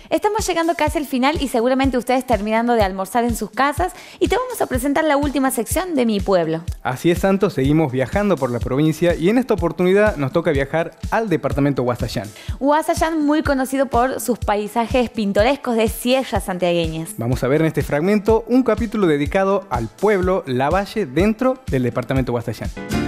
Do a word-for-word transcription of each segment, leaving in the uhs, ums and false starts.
Estamos llegando casi al final y seguramente ustedes terminando de almorzar en sus casas y te vamos a presentar la última sección de Mi Pueblo. Así es, Santo, seguimos viajando por la provincia y en esta oportunidad nos toca viajar al departamento Guasallán. Guasallán, muy conocido por sus paisajes pintorescos de sierras santiagueñas. Vamos a ver en este fragmento un capítulo dedicado al pueblo Lavalle dentro del departamento Guasallán.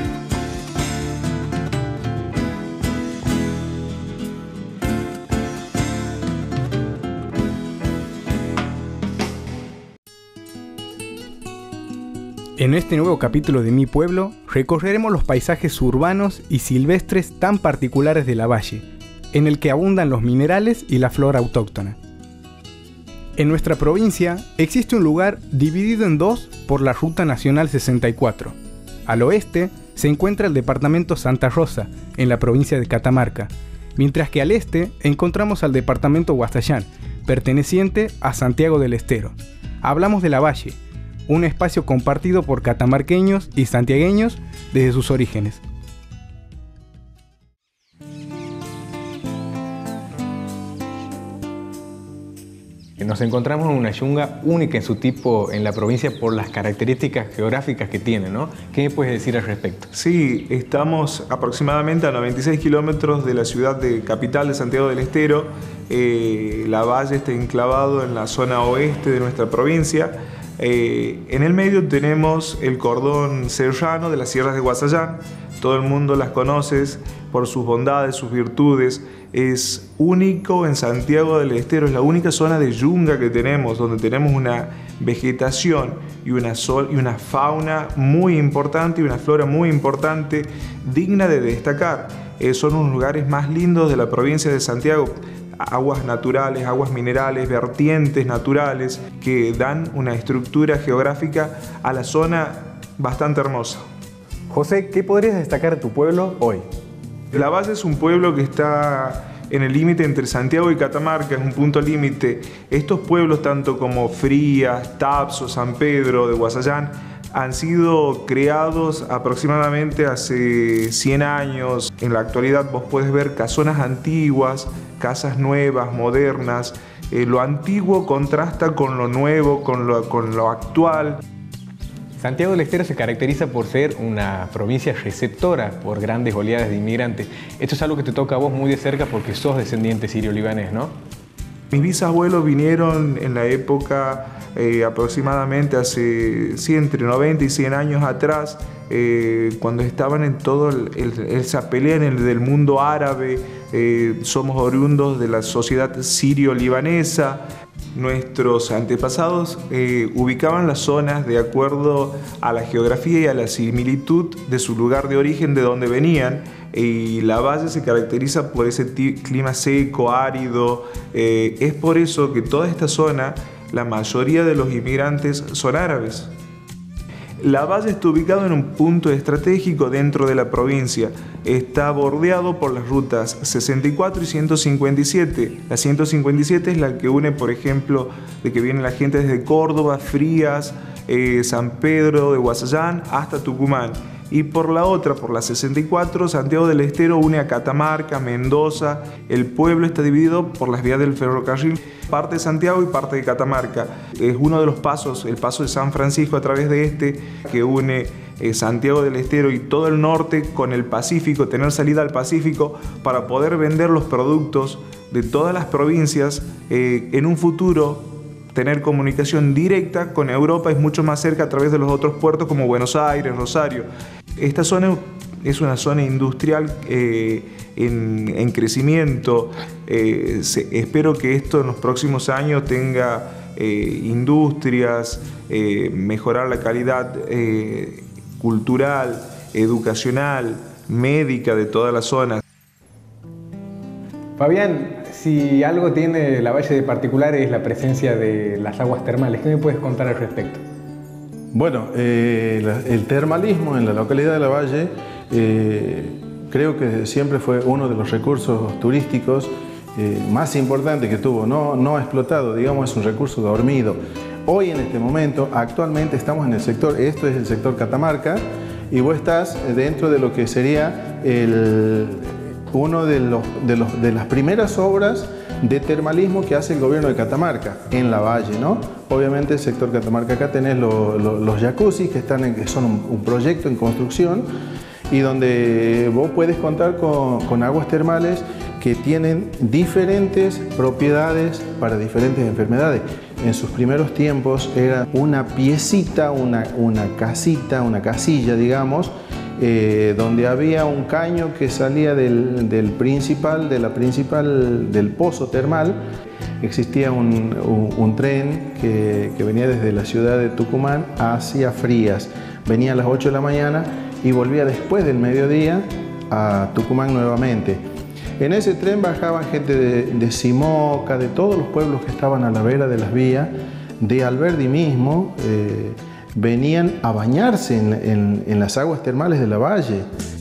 En este nuevo capítulo de Mi Pueblo, recorreremos los paisajes urbanos y silvestres tan particulares de Lavalle, en el que abundan los minerales y la flora autóctona. En nuestra provincia existe un lugar dividido en dos por la Ruta Nacional sesenta y cuatro. Al oeste se encuentra el departamento Santa Rosa, en la provincia de Catamarca, mientras que al este encontramos al departamento Guasallán, perteneciente a Santiago del Estero. Hablamos de Lavalle, un espacio compartido por catamarqueños y santiagueños desde sus orígenes. Nos encontramos en una yunga única en su tipo en la provincia por las características geográficas que tiene, ¿no? ¿Qué me puedes decir al respecto? Sí, estamos aproximadamente a noventa y seis kilómetros de la ciudad de capital de Santiago del Estero. Eh, Lavalle está enclavado en la zona oeste de nuestra provincia. Eh, en el medio tenemos el cordón serrano de las sierras de Guasallán. Todo el mundo las conoce por sus bondades, sus virtudes. Es único en Santiago del Estero, es la única zona de yunga que tenemos, donde tenemos una vegetación y una, sol, y una fauna muy importante y una flora muy importante, digna de destacar. Eh, son unos lugares más lindos de la provincia de Santiago. Aguas naturales, aguas minerales, vertientes naturales que dan una estructura geográfica a la zona bastante hermosa. José, ¿qué podrías destacar de tu pueblo hoy? Lavalle es un pueblo que está en el límite entre Santiago y Catamarca, es un punto límite. Estos pueblos, tanto como Frías, Tapso, San Pedro de Guasallán, han sido creados aproximadamente hace cien años. En la actualidad vos puedes ver casonas antiguas, casas nuevas, modernas. Eh, lo antiguo contrasta con lo nuevo, con lo, con lo actual. Santiago del Estero se caracteriza por ser una provincia receptora por grandes oleadas de inmigrantes. Esto es algo que te toca a vos muy de cerca porque sos descendiente sirio-libanés, ¿no? Mis bisabuelos vinieron en la época eh, aproximadamente hace sí, entre noventa y cien años atrás, eh, cuando estaban en todo el, el, esa pelea en el del mundo árabe. Eh, somos oriundos de la sociedad sirio-libanesa. Nuestros antepasados eh, ubicaban las zonas de acuerdo a la geografía y a la similitud de su lugar de origen, de donde venían, y Lavalle se caracteriza por ese clima seco, árido. Eh, es por eso que toda esta zona, la mayoría de los inmigrantes son árabes. Lavalle está ubicado en un punto estratégico dentro de la provincia. Está bordeado por las rutas sesenta y cuatro y ciento cincuenta y siete. La ciento cincuenta y siete es la que une, por ejemplo, de que viene la gente desde Córdoba, Frías, eh, San Pedro de Guasallán hasta Tucumán. Y por la otra, por la sesenta y cuatro, Santiago del Estero une a Catamarca, Mendoza. El pueblo está dividido por las vías del ferrocarril, parte de Santiago y parte de Catamarca. Es uno de los pasos, el paso de San Francisco a través de este, que une eh, Santiago del Estero y todo el norte con el Pacífico, tener salida al Pacífico para poder vender los productos de todas las provincias eh, en un futuro. Tener comunicación directa con Europa es mucho más cerca a través de los otros puertos como Buenos Aires, Rosario. Esta zona es una zona industrial eh, en, en crecimiento. Eh, se, espero que esto en los próximos años tenga eh, industrias, eh, mejorar la calidad eh, cultural, educacional, médica de toda la zona. Fabián, si algo tiene Lavalle de particular es la presencia de las aguas termales. ¿Qué me puedes contar al respecto? Bueno, eh, la, el termalismo en la localidad de Lavalle eh, creo que siempre fue uno de los recursos turísticos eh, más importantes que tuvo, no, no explotado, digamos, es un recurso dormido. Hoy en este momento, actualmente estamos en el sector, esto es el sector Catamarca, y vos estás dentro de lo que sería el... uno de, los, de, los, de las primeras obras de termalismo que hace el gobierno de Catamarca en la Valle, ¿no? Obviamente el sector Catamarca acá tenés lo, lo, los jacuzzi que, están en, que son un, un proyecto en construcción y donde vos puedes contar con, con aguas termales que tienen diferentes propiedades para diferentes enfermedades. En sus primeros tiempos era una piecita, una, una casita, una casilla, digamos, eh, donde había un caño que salía del, del principal, de la principal, del pozo termal. Existía un, un, un tren que, que venía desde la ciudad de Tucumán hacia Frías. Venía a las ocho de la mañana y volvía después del mediodía a Tucumán nuevamente. En ese tren bajaban gente de, de Simoca, de todos los pueblos que estaban a la vera de las vías, de Alberdi mismo, eh, venían a bañarse en, en, en las aguas termales de la Valle.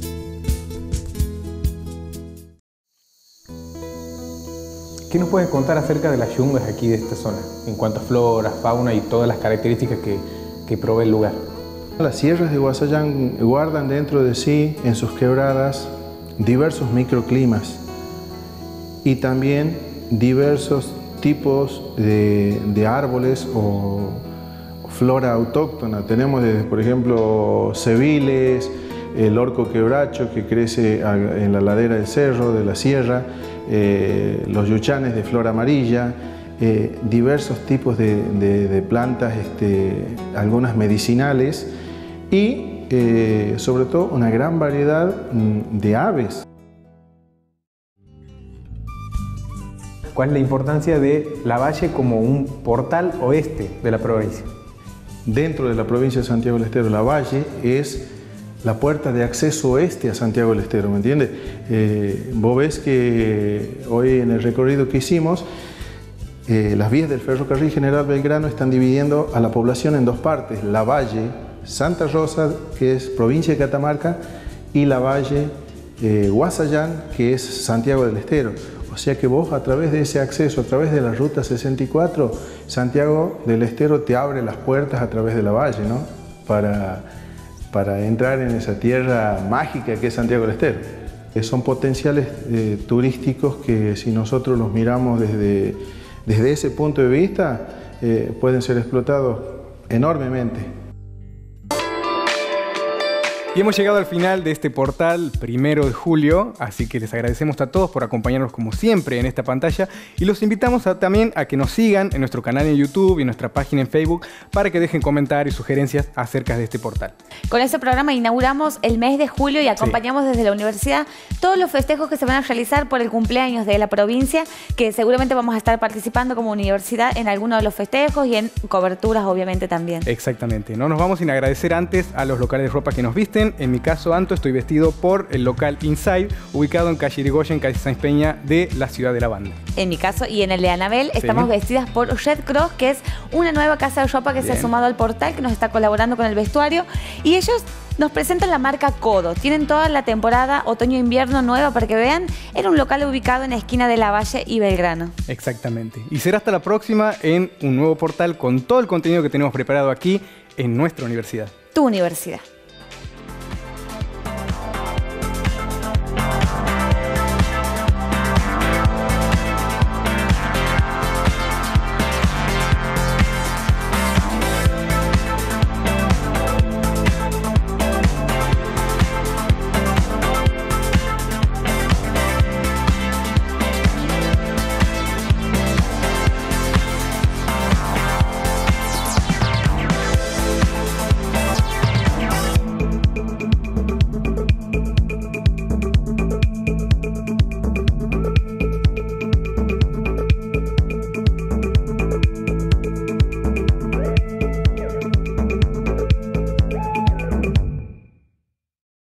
¿Qué nos pueden contar acerca de las yungas aquí de esta zona, en cuanto a flora, fauna y todas las características que, que provee el lugar? Las sierras de Guasayán guardan dentro de sí, en sus quebradas, diversos microclimas y también diversos tipos de, de árboles o flora autóctona. Tenemos, desde, por ejemplo, cebiles, el orco quebracho que crece en la ladera del cerro, de la sierra, eh, los yuchanes de flor amarilla, eh, diversos tipos de, de, de plantas, este, algunas medicinales y eh, sobre todo una gran variedad de aves. ¿Cuál es la importancia de La Valle como un portal oeste de la provincia? Dentro de la provincia de Santiago del Estero, La Valle es la puerta de acceso oeste a Santiago del Estero, ¿me entiendes? Eh, vos ves que hoy en el recorrido que hicimos, eh, las vías del ferrocarril General Belgrano están dividiendo a la población en dos partes: La Valle, Santa Rosa, que es provincia de Catamarca, y La Valle, eh, Guasayán, que es Santiago del Estero. O sea que vos, a través de ese acceso, a través de la Ruta sesenta y cuatro, Santiago del Estero te abre las puertas a través de La Valle, ¿no? Para, para entrar en esa tierra mágica que es Santiago del Estero. Eh, son potenciales eh, turísticos que, si nosotros los miramos desde, desde ese punto de vista, eh, pueden ser explotados enormemente. Y hemos llegado al final de este portal primero de julio, así que les agradecemos a todos por acompañarnos como siempre en esta pantalla y los invitamos a, también a que nos sigan en nuestro canal en YouTube y en nuestra página en Facebook para que dejen comentarios y sugerencias acerca de este portal. Con este programa inauguramos el mes de julio y acompañamos sí. desde la universidad todos los festejos que se van a realizar por el cumpleaños de la provincia, que seguramente vamos a estar participando como universidad en algunos de los festejos y en coberturas obviamente también. Exactamente, no nos vamos sin agradecer antes a los locales de ropa que nos visten. En mi caso, Anto, estoy vestido por el local Inside, ubicado en calle Irigoyen, calle Sáenz Peña de la ciudad de la Banda. En mi caso y en el de Anabel, sí. estamos vestidas por Red Cross, que es una nueva casa de ropa que Bien. se ha sumado al portal, que nos está colaborando con el vestuario. Y ellos nos presentan la marca Codo. Tienen toda la temporada otoño-invierno nueva para que vean. Era un local ubicado en la esquina de La Valle y Belgrano. Exactamente. Y será hasta la próxima en un nuevo portal con todo el contenido que tenemos preparado aquí en nuestra universidad. Tu universidad.